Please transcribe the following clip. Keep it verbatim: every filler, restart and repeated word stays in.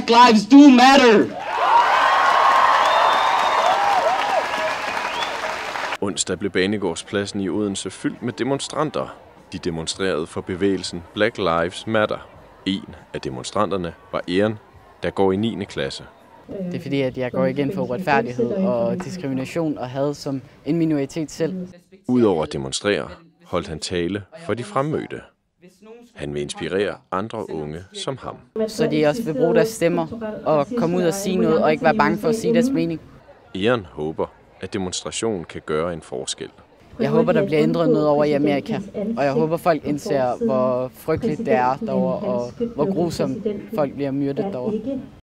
Black lives do matter! Onsdag blev Banegårdspladsen i Odense fyldt med demonstranter. De demonstrerede for bevægelsen Black Lives Matter. En af demonstranterne var Ehren, der går i niende klasse. Det er fordi, at jeg går igen for uretfærdighed og diskrimination og had som en minoritet selv. Udover at demonstrere, holdt han tale for de fremmødte. Han vil inspirere andre unge som ham. Så de også vil bruge deres stemmer og komme ud og sige noget og ikke være bange for at sige deres mening. Ehren håber, at demonstrationen kan gøre en forskel. Jeg håber, der bliver ændret noget over i Amerika, og jeg håber, folk indser, hvor frygteligt det er derovre, og hvor grusomt folk bliver myrdet derovre.